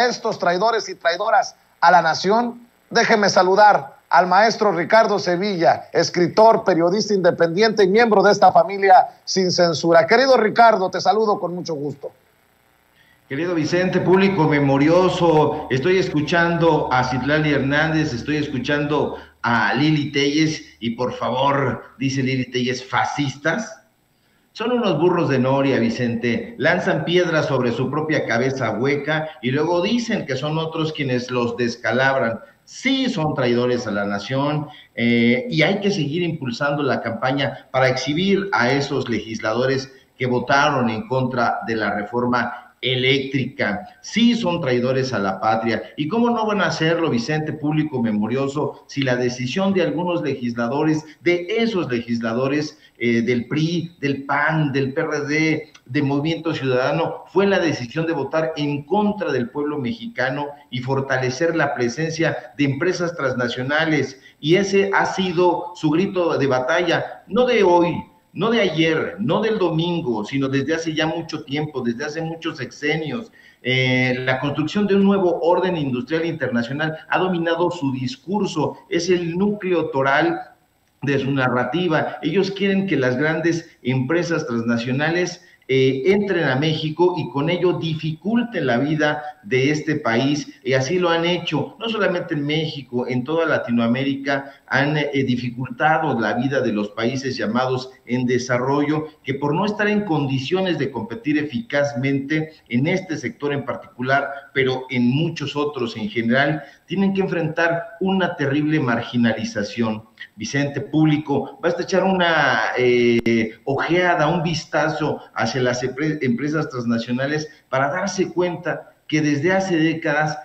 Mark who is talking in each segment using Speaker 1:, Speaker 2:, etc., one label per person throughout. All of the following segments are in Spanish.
Speaker 1: estos traidores y traidoras a la nación, déjeme saludar al maestro Ricardo Sevilla, escritor, periodista independiente y miembro de esta familia Sin Censura. Querido Ricardo, te saludo con mucho gusto.
Speaker 2: Querido Vicente, público memorioso, estoy escuchando a Citlali Hernández, estoy escuchando a Lili Téllez y por favor, dice Lili Téllez, fascistas. Son unos burros de noria, Vicente, lanzan piedras sobre su propia cabeza hueca y luego dicen que son otros quienes los descalabran. Sí, son traidores a la nación y hay que seguir impulsando la campaña para exhibir a esos legisladores que votaron en contra de la reforma eléctrica. Sí, son traidores a la patria. ¿Y cómo no van a hacerlo, Vicente, público memorioso, si la decisión de algunos legisladores, de esos legisladores del PRI, del PAN, del PRD, de Movimiento Ciudadano, fue la decisión de votar en contra del pueblo mexicano y fortalecer la presencia de empresas transnacionales? Y ese ha sido su grito de batalla, no de hoy, no de ayer, no del domingo, sino desde hace ya mucho tiempo, desde hace muchos sexenios. La construcción de un nuevo orden industrial internacional ha dominado su discurso, es el núcleo toral de su narrativa. Ellos quieren que las grandes empresas transnacionales entren a México y con ello dificulten la vida de este país, y así lo han hecho, no solamente en México, en toda Latinoamérica han dificultado la vida de los países llamados en desarrollo, que por no estar en condiciones de competir eficazmente en este sector en particular, pero en muchos otros en general, tienen que enfrentar una terrible marginalización. Vicente, público, basta echar una ojeada, un vistazo hacia las empresas transnacionales para darse cuenta que desde hace décadas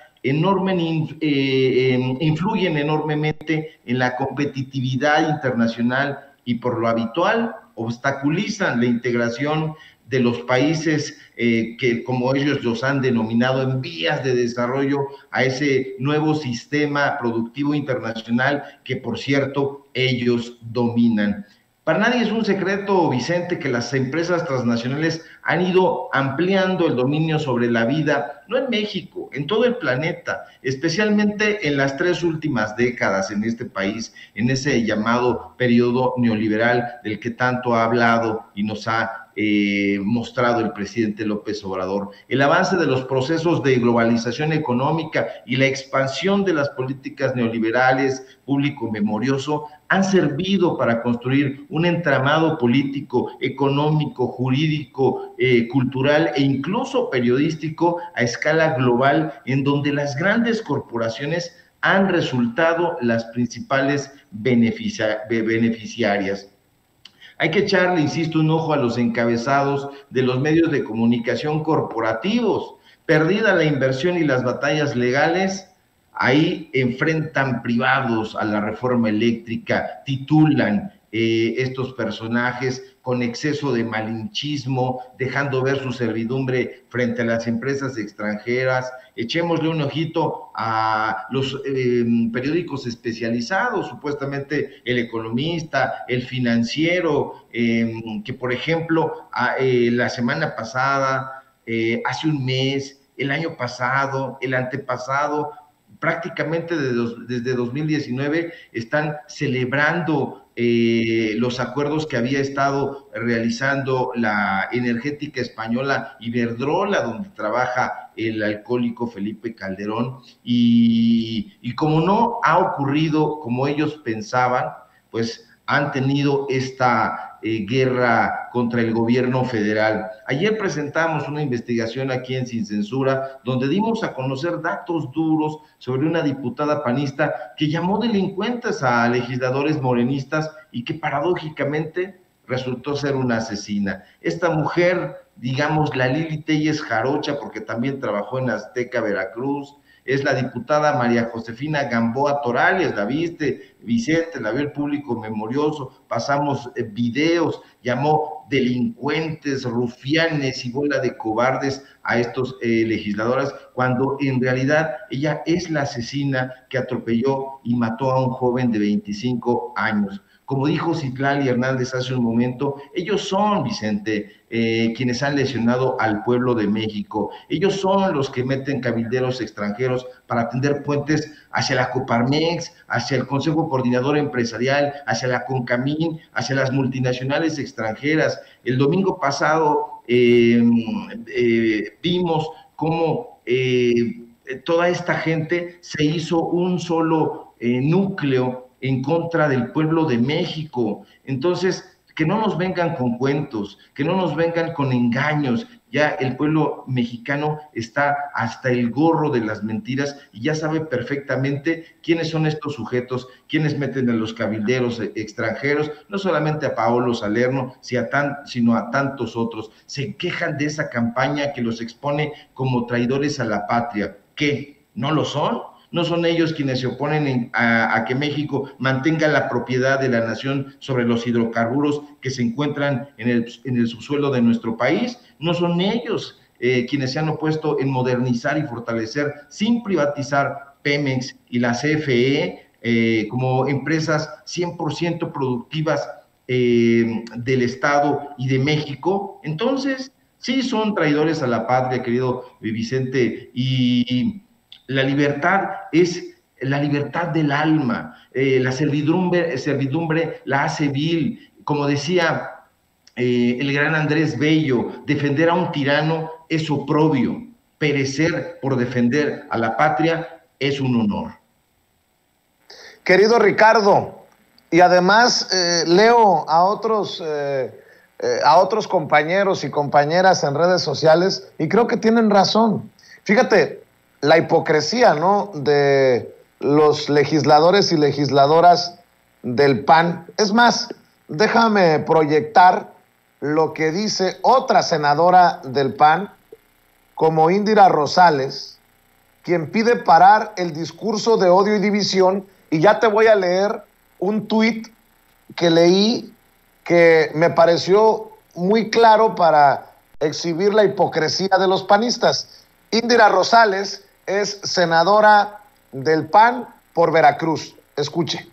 Speaker 2: influyen enormemente en la competitividad internacional y por lo habitual obstaculizan la integración de los países que, como ellos los han denominado, en vías de desarrollo, a ese nuevo sistema productivo internacional que, por cierto, ellos dominan. Para nadie es un secreto, Vicente, que las empresas transnacionales han ido ampliando el dominio sobre la vida, no en México, en todo el planeta, especialmente en las 3 últimas décadas en este país, en ese llamado periodo neoliberal del que tanto ha hablado y nos ha mostrado el presidente López Obrador. El avance de los procesos de globalización económica y la expansión de las políticas neoliberales, público memorioso, han servido para construir un entramado político, económico, jurídico, cultural e incluso periodístico a escala global, en donde las grandes corporaciones han resultado las principales beneficiarias. Hay que echarle, insisto, un ojo a los encabezados de los medios de comunicación corporativos. Perdida la inversión y las batallas legales, ahí enfrentan privados a la reforma eléctrica, titulan estos personajes con exceso de malinchismo, dejando ver su servidumbre frente a las empresas extranjeras. Echémosle un ojito a los periódicos especializados, supuestamente El Economista, El Financiero, que por ejemplo la semana pasada, hace un mes, el año pasado, el antepasado, prácticamente desde 2019 están celebrando los acuerdos que había estado realizando la energética española Iberdrola, donde trabaja el alcohólico Felipe Calderón, y como no ha ocurrido como ellos pensaban, pues han tenido esta guerra contra el gobierno federal. Ayer presentamos una investigación aquí en Sin Censura, donde dimos a conocer datos duros sobre una diputada panista que llamó delincuentes a legisladores morenistas y que paradójicamente resultó ser una asesina. Esta mujer, digamos, la Lili Téllez Jarocha, porque también trabajó en Azteca, Veracruz, es la diputada María Josefina Gamboa Torales. La viste, Vicente, la vio el público memorioso, pasamos videos, llamó delincuentes, rufianes y bola de cobardes a estos legisladoras, cuando en realidad ella es la asesina que atropelló y mató a un joven de 25 años. Como dijo Citlali Hernández hace un momento, ellos son, Vicente, quienes han lesionado al pueblo de México. Ellos son los que meten cabilderos extranjeros para tender puentes hacia la Coparmex, hacia el Consejo Coordinador Empresarial, hacia la CONCAMIN, hacia las multinacionales extranjeras. El domingo pasado vimos cómo toda esta gente se hizo un solo núcleo en contra del pueblo de México. Entonces, que no nos vengan con cuentos, que no nos vengan con engaños. Ya el pueblo mexicano está hasta el gorro de las mentiras y ya sabe perfectamente quiénes son estos sujetos, quiénes meten a los cabilderos extranjeros, no solamente a Paolo Salerno, sino a tantos otros. Se quejan de esa campaña que los expone como traidores a la patria. ¿Qué? ¿No lo son? ¿No son ellos quienes se oponen a que México mantenga la propiedad de la nación sobre los hidrocarburos que se encuentran en el subsuelo de nuestro país? ¿No son ellos quienes se han opuesto en modernizar y fortalecer, sin privatizar, Pemex y la CFE como empresas 100% productivas del Estado y de México? Entonces, sí son traidores a la patria, querido Vicente, y la libertad es la libertad del alma, la servidumbre la hace vil. Como decía el gran Andrés Bello, defender a un tirano es oprobio, perecer por defender a la patria es un honor.
Speaker 1: Querido Ricardo, y además leo a otros compañeros y compañeras en redes sociales y creo que tienen razón. Fíjate, la hipocresía, ¿no?, de los legisladores y legisladoras del PAN. Es más, déjame proyectar lo que dice otra senadora del PAN, como Indira Rosales, quien pide parar el discurso de odio y división, y ya te voy a leer un tuit que leí que me pareció muy claro para exhibir la hipocresía de los panistas. Indira Rosales es senadora del PAN por Veracruz. Escuche.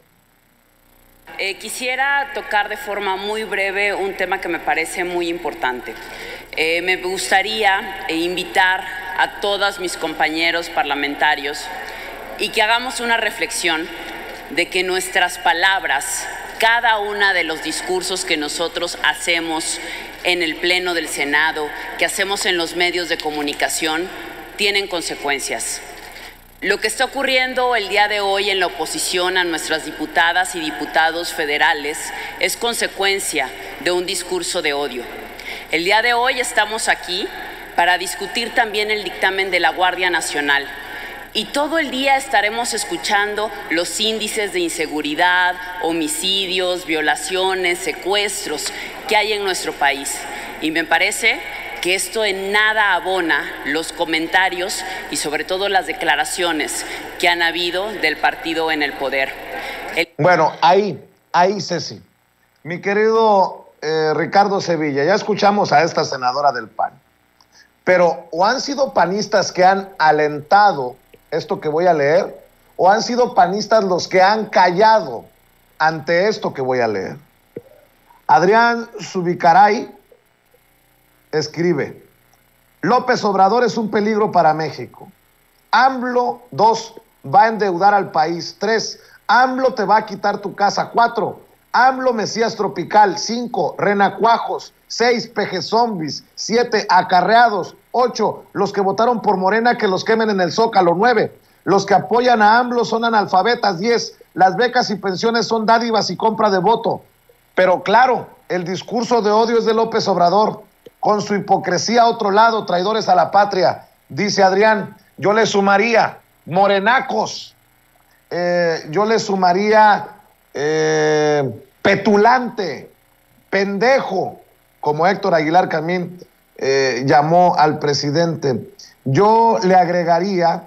Speaker 3: Quisiera tocar de forma muy breve un tema que me parece muy importante. Me gustaría invitar a todos mis compañeros parlamentarios y que hagamos una reflexión de que nuestras palabras, cada una de los discursos que nosotros hacemos en el Pleno del Senado, que hacemos en los medios de comunicación, tienen consecuencias. Lo que está ocurriendo el día de hoy en la oposición a nuestras diputadas y diputados federales es consecuencia de un discurso de odio. El día de hoy estamos aquí para discutir también el dictamen de la Guardia Nacional y todo el día estaremos escuchando los índices de inseguridad, homicidios, violaciones, secuestros que hay en nuestro país. Y me parece que esto en nada abona los comentarios y sobre todo las declaraciones que han habido del partido en el poder.
Speaker 1: Bueno, ahí Ceci. Mi querido Ricardo Sevilla, ya escuchamos a esta senadora del PAN, pero o han sido panistas que han alentado esto que voy a leer, o han sido panistas los que han callado ante esto que voy a leer. Adrián Zubicaray escribe: López Obrador es un peligro para México. AMLO, 2, va a endeudar al país. 3, AMLO te va a quitar tu casa. 4, AMLO Mesías Tropical. 5, renacuajos. 6, peje zombies. 7, acarreados. 8, los que votaron por Morena que los quemen en el Zócalo. 9, los que apoyan a AMLO son analfabetas. 10, las becas y pensiones son dádivas y compra de voto. Pero claro, el discurso de odio es de López Obrador, con su hipocresía a otro lado, traidores a la patria. Dice Adrián, yo le sumaría morenacos, yo le sumaría petulante, pendejo, como Héctor Aguilar Camín llamó al presidente. Yo le agregaría,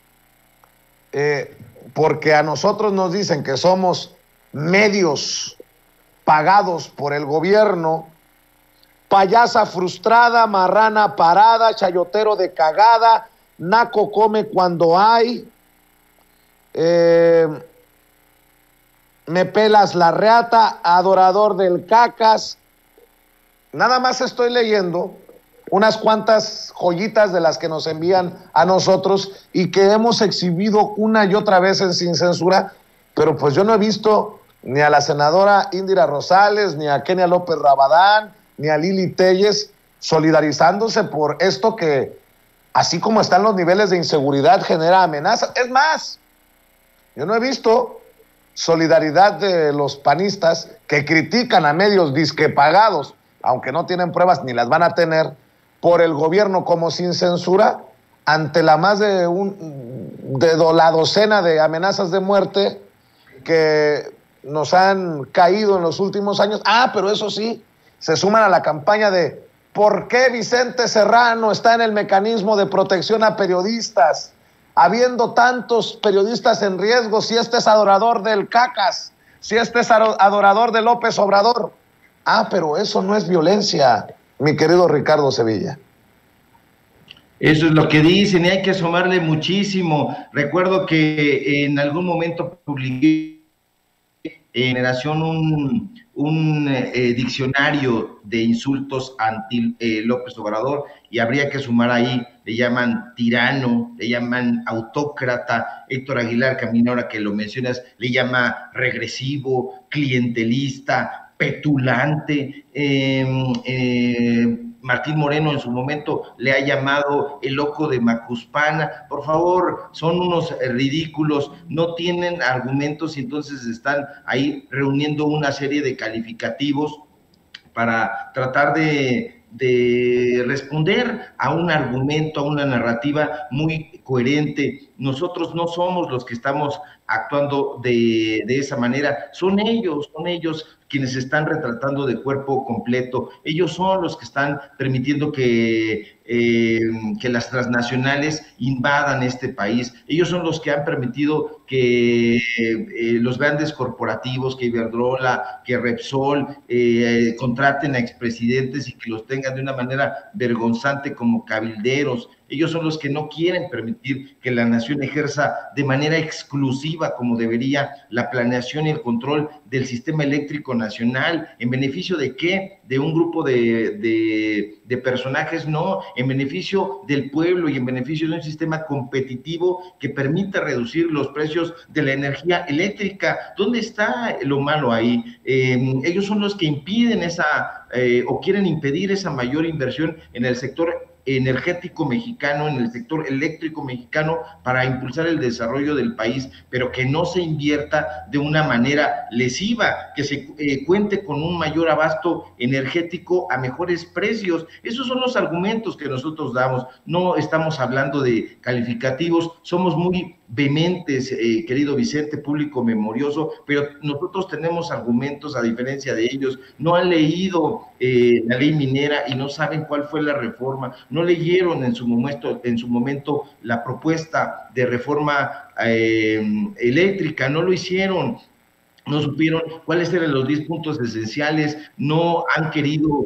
Speaker 1: porque a nosotros nos dicen que somos medios pagados por el gobierno, payasa frustrada, marrana parada, chayotero de cagada, naco come cuando hay, me pelas la reata, adorador del cacas. Nada más estoy leyendo unas cuantas joyitas de las que nos envían a nosotros y que hemos exhibido una y otra vez en Sin Censura, pero pues yo no he visto ni a la senadora Indira Rosales, ni a Kenia López Rabadán, ni a Lili Téllez solidarizándose por esto que, así como están los niveles de inseguridad, genera amenazas. Es más, yo no he visto solidaridad de los panistas que critican a medios disque pagados, aunque no tienen pruebas ni las van a tener, por el gobierno como Sin Censura, ante la más de la docena de amenazas de muerte que nos han caído en los últimos años. Pero eso sí, se suman a la campaña de ¿por qué Vicente Serrano está en el mecanismo de protección a periodistas? Habiendo tantos periodistas en riesgo, si este es adorador del cacas, si este es adorador de López Obrador. Pero eso no es violencia, mi querido Ricardo Sevilla.
Speaker 2: Eso es lo que dicen y hay que asomarle muchísimo. Recuerdo que en algún momento publiqué en Generación un diccionario de insultos anti López Obrador y habría que sumar ahí, le llaman tirano, le llaman autócrata. Héctor Aguilar Camín, ahora que lo mencionas, le llama regresivo, clientelista, petulante. Martín Moreno en su momento le ha llamado el loco de Macuspana. Por favor, son unos ridículos, no tienen argumentos y entonces están ahí reuniendo una serie de calificativos para tratar de responder a un argumento, a una narrativa muy coherente. Nosotros no somos los que estamos actuando de esa manera, son ellos quienes están retratando de cuerpo completo. Ellos son los que están permitiendo que las transnacionales invadan este país. Ellos son los que han permitido que los grandes corporativos, que Iberdrola, que Repsol, contraten a expresidentes y que los tengan de una manera vergonzante como cabilderos. Ellos son los que no quieren permitir que la nación ejerza de manera exclusiva, como debería, la planeación y el control del sistema eléctrico nacional. ¿En beneficio de qué? De un grupo de personajes, no, en beneficio del pueblo y en beneficio de un sistema competitivo que permita reducir los precios de la energía eléctrica. ¿Dónde está lo malo ahí? Ellos son los que impiden o quieren impedir esa mayor inversión en el sector energético mexicano, en el sector eléctrico mexicano, para impulsar el desarrollo del país, pero que no se invierta de una manera lesiva, que se cuente con un mayor abasto energético a mejores precios. Esos son los argumentos que nosotros damos, no estamos hablando de calificativos, somos muy vehementes, querido Vicente, público memorioso, pero nosotros tenemos argumentos a diferencia de ellos. No han leído la ley minera y no saben cuál fue la reforma, no leyeron en su momento la propuesta de reforma eléctrica, no lo hicieron, no supieron cuáles eran los 10 puntos esenciales, no han querido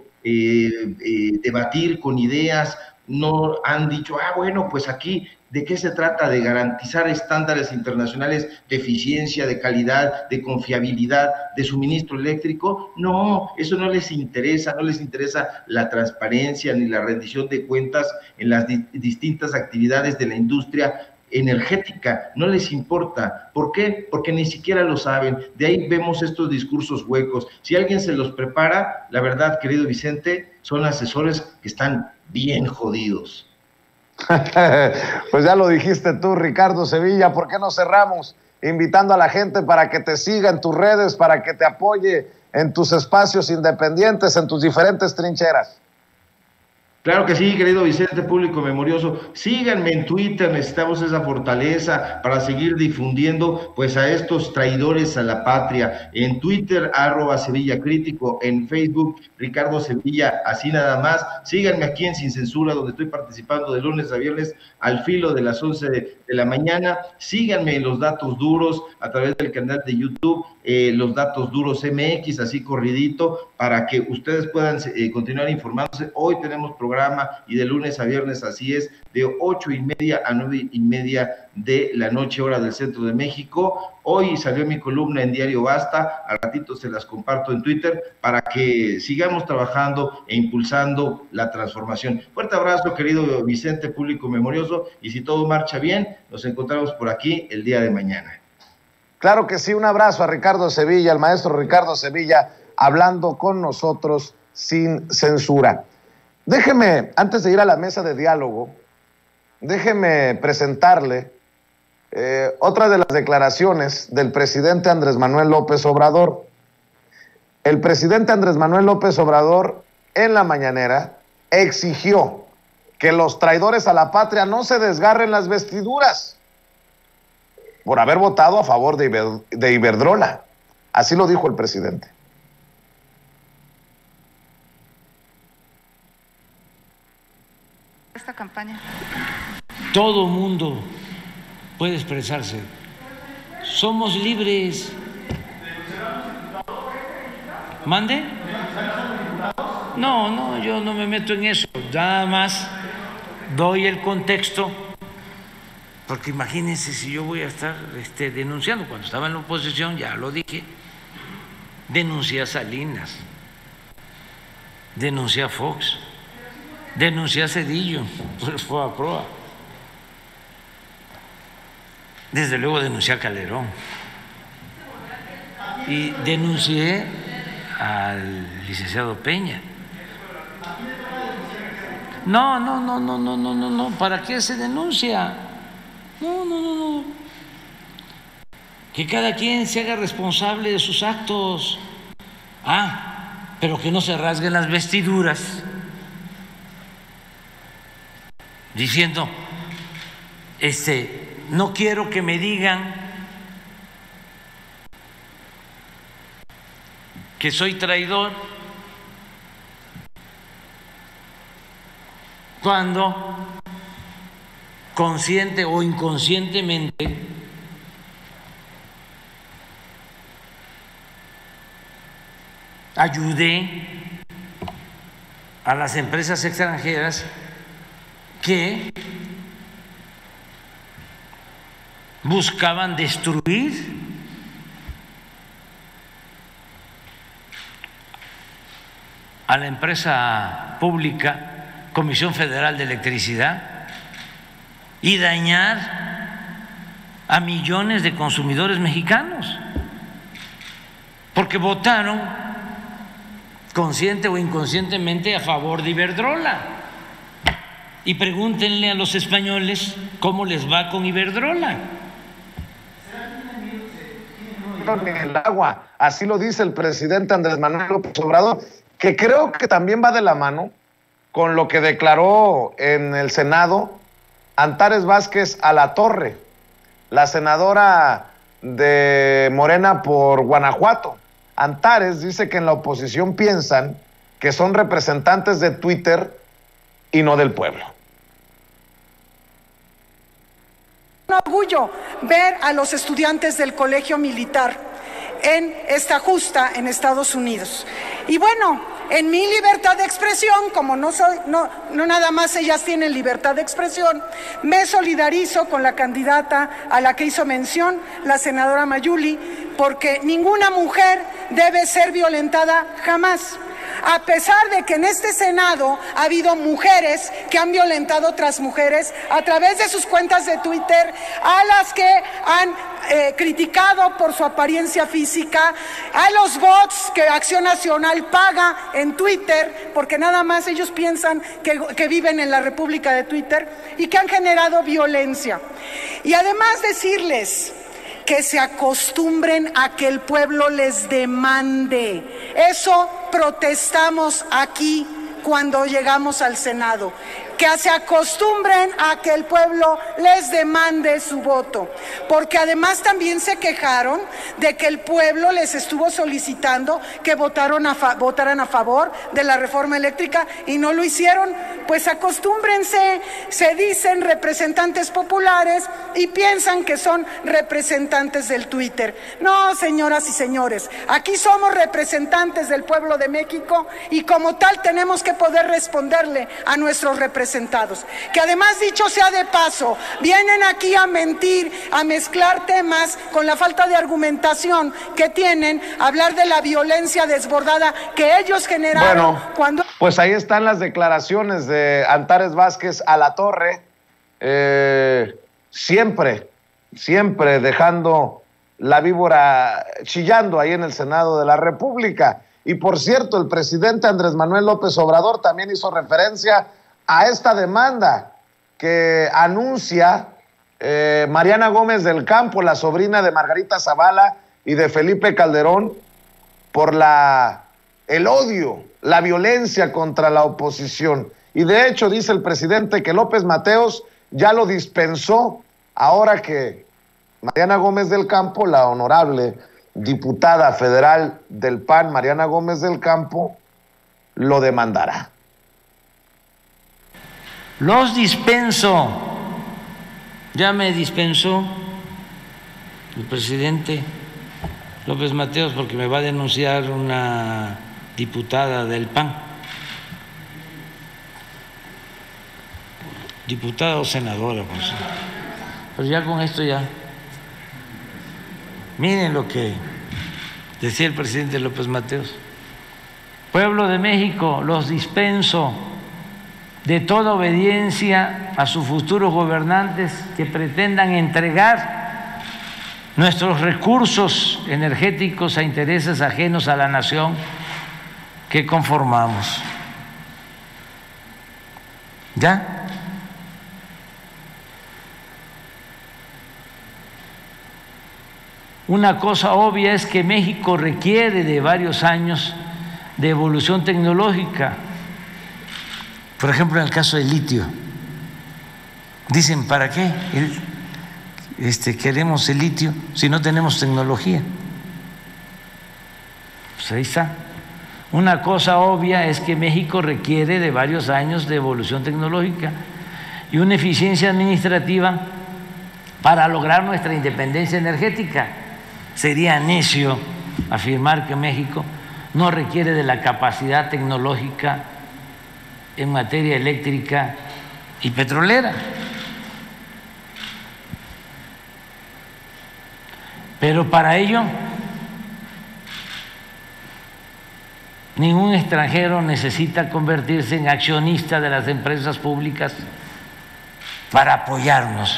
Speaker 2: debatir con ideas, no han dicho, bueno, pues aquí, ¿de qué se trata? De garantizar estándares internacionales de eficiencia, de calidad, de confiabilidad, de suministro eléctrico. No, eso no les interesa la transparencia ni la rendición de cuentas en las distintas actividades de la industria energética, no les importa. ¿Por qué? Porque ni siquiera lo saben. De ahí vemos estos discursos huecos. Si alguien se los prepara, la verdad, querido Vicente, son asesores que están bien jodidos.
Speaker 1: Pues ya lo dijiste tú, Ricardo Sevilla. ¿Por qué no cerramos invitando a la gente para que te siga en tus redes, para que te apoye en tus espacios independientes, en tus diferentes trincheras?
Speaker 2: Claro que sí, querido Vicente, público memorioso. Síganme en Twitter, necesitamos esa fortaleza para seguir difundiendo pues a estos traidores a la patria. En Twitter, @SevillaCrítico, en Facebook, Ricardo Sevilla, así nada más. Síganme aquí en Sin Censura, donde estoy participando de lunes a viernes al filo de las 11 de la mañana. Síganme en Los Datos Duros a través del canal de YouTube, Los Datos Duros MX, así corridito, para que ustedes puedan continuar informándose. Hoy tenemos programa programa y de lunes a viernes, así es, de 8:30 a 9:30 de la noche, hora del centro de México. Hoy salió mi columna en Diario Basta, al ratito se las comparto en Twitter para que sigamos trabajando e impulsando la transformación. Fuerte abrazo, querido Vicente, público memorioso, y si todo marcha bien, nos encontramos por aquí el día de mañana.
Speaker 1: Claro que sí, un abrazo a Ricardo Sevilla, al maestro Ricardo Sevilla, hablando con nosotros sin censura. Déjeme, antes de ir a la mesa de diálogo, déjeme presentarle otra de las declaraciones del presidente Andrés Manuel López Obrador. El presidente Andrés Manuel López Obrador, en la mañanera, exigió que los traidores a la patria no se desgarren las vestiduras por haber votado a favor de Iberdrola. Así lo dijo el presidente.
Speaker 4: Esta campaña.
Speaker 5: Todo mundo puede expresarse. Somos libres. ¿Mande? No, yo no me meto en eso. Nada más doy el contexto. Porque imagínense si yo voy a estar denunciando. Cuando estaba en la oposición, ya lo dije, denuncié a Salinas, denuncié a Fox, denuncié a Zedillo, pues fue a proa. Desde luego denuncié a Calderón. Y denuncié al licenciado Peña. No, ¿para qué se denuncia? No. Que cada quien se haga responsable de sus actos. Pero que no se rasguen las vestiduras diciendo, no quiero que me digan que soy traidor cuando consciente o inconscientemente ayudé a las empresas extranjeras que buscaban destruir a la empresa pública Comisión Federal de Electricidad y dañar a millones de consumidores mexicanos porque votaron consciente o inconscientemente a favor de Iberdrola. Y pregúntenle a los españoles cómo les va con Iberdrola.
Speaker 1: En el agua, así lo dice el presidente Andrés Manuel López Obrador, que creo que también va de la mano con lo que declaró en el Senado Antares Vázquez Alatorre, la senadora de Morena por Guanajuato. Antares dice que en la oposición piensan que son representantes de Twitter y no del pueblo.
Speaker 6: Un orgullo ver a los estudiantes del colegio militar en esta justa en Estados Unidos. Y bueno, en mi libertad de expresión, como no nada más ellas tienen libertad de expresión, me solidarizo con la candidata a la que hizo mención, la senadora Mayuli, porque ninguna mujer debe ser violentada jamás. A pesar de que en este Senado ha habido mujeres que han violentado a otras mujeres a través de sus cuentas de Twitter, a las que han criticado por su apariencia física, a los bots que Acción Nacional paga en Twitter, porque nada más ellos piensan que viven en la República de Twitter y que han generado violencia. Y además decirles que se acostumbren a que el pueblo les demande. Eso protestamos aquí cuando llegamos al Senado. que se acostumbren a que el pueblo les demande su voto, porque además también se quejaron de que el pueblo les estuvo solicitando que votaran a favor de la reforma eléctrica y no lo hicieron. Pues acostúmbrense, se dicen representantes populares y piensan que son representantes del Twitter. No, señoras y señores, aquí somos representantes del pueblo de México y como tal tenemos que poder responderle a nuestros representados, que además, dicho sea de paso, vienen aquí a mentir, a mezclar temas con la falta de argumentación que tienen, hablar de la violencia desbordada que ellos generaron cuando...
Speaker 1: Pues ahí están las declaraciones de Antares Vázquez Alatorre, siempre dejando la víbora chillando ahí en el Senado de la República. Y por cierto, el presidente Andrés Manuel López Obrador también hizo referencia a esta demanda que anuncia Mariana Gómez del Campo, la sobrina de Margarita Zavala y de Felipe Calderón, por el odio, la violencia contra la oposición. Y de hecho dice el presidente que López Mateos ya lo dispensó, ahora que Mariana Gómez del Campo, la honorable diputada federal del PAN, Mariana Gómez del Campo, lo demandará.
Speaker 5: Los dispenso. Ya me dispensó el presidente López Mateos porque me va a denunciar una diputada del PAN. Diputada o senadora, pues. Pero ya con esto ya. Miren lo que decía el presidente López Mateos. Pueblo de México, los dispenso de toda obediencia a sus futuros gobernantes que pretendan entregar nuestros recursos energéticos a intereses ajenos a la nación que conformamos. ¿Ya? Una cosa obvia es que México requiere de varios años de evolución tecnológica. Por ejemplo, en el caso del litio, dicen, ¿para qué queremos el litio si no tenemos tecnología? Pues ahí está. Una cosa obvia es que México requiere de varios años de evolución tecnológica y una eficiencia administrativa para lograr nuestra independencia energética. Sería necio afirmar que México no requiere de la capacidad tecnológica en materia eléctrica y petrolera. Pero para ello, ningún extranjero necesita convertirse en accionista de las empresas públicas para apoyarnos.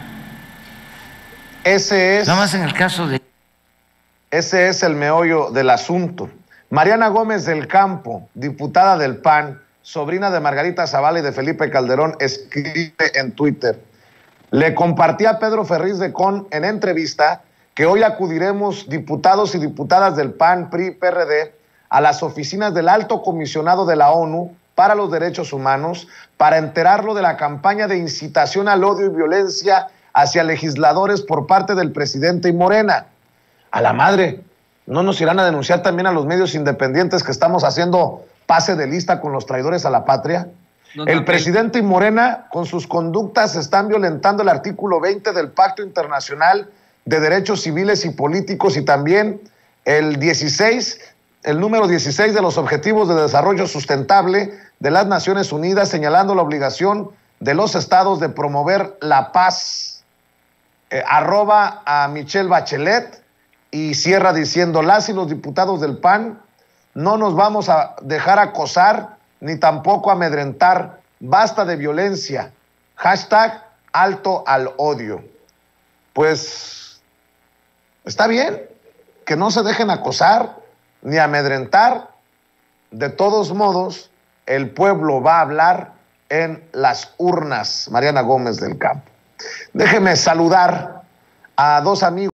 Speaker 5: Nada más en el caso de...
Speaker 1: Ese es el meollo del asunto. Mariana Gómez del Campo, diputada del PAN, sobrina de Margarita Zavala y de Felipe Calderón, escribe en Twitter: le compartí a Pedro Ferriz de Con en entrevista que hoy acudiremos diputados y diputadas del PAN, PRI, PRD a las oficinas del Alto Comisionado de la ONU para los Derechos Humanos para enterarlo de la campaña de incitación al odio y violencia hacia legisladores por parte del presidente y Morena. A la madre, ¿no nos irán a denunciar también a los medios independientes que estamos haciendo pase de lista con los traidores a la patria? El presidente y Morena, con sus conductas, están violentando el artículo 20 del Pacto Internacional de Derechos Civiles y Políticos y también el número 16 de los Objetivos de Desarrollo Sustentable de las Naciones Unidas, señalando la obligación de los estados de promover la paz. Arroba a Michelle Bachelet. Y cierra diciendo: las y los diputados del PAN no nos vamos a dejar acosar ni tampoco amedrentar. Basta de violencia. Hashtag alto al odio. Pues está bien que no se dejen acosar ni amedrentar. De todos modos, el pueblo va a hablar en las urnas. Mariana Gómez del Campo. Déjeme saludar a dos amigos.